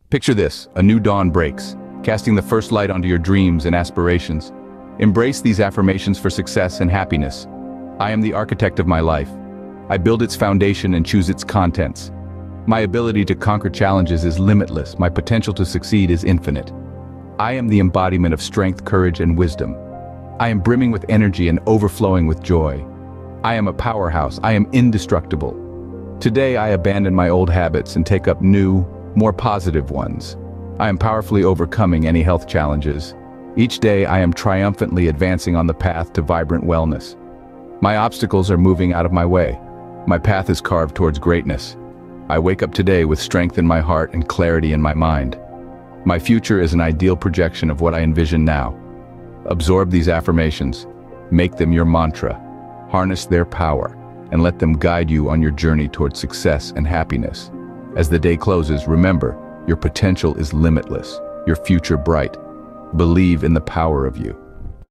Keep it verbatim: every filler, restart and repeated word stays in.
Picture this, a new dawn breaks, casting the first light onto your dreams and aspirations. Embrace these affirmations for success and happiness. I am the architect of my life. I build its foundation and choose its contents. My ability to conquer challenges is limitless. My potential to succeed is infinite. I am the embodiment of strength, courage, and wisdom. I am brimming with energy and overflowing with joy. I am a powerhouse. I am indestructible. Today I abandon my old habits and take up new, more positive ones. I am powerfully overcoming any health challenges. Each day I am triumphantly advancing on the path to vibrant wellness. My obstacles are moving out of my way. My path is carved towards greatness. I wake up today with strength in my heart and clarity in my mind. My future is an ideal projection of what I envision now. Absorb these affirmations, make them your mantra, harness their power, and let them guide you on your journey towards success and happiness. As the day closes, remember, your potential is limitless, your future bright. Believe in the power of you.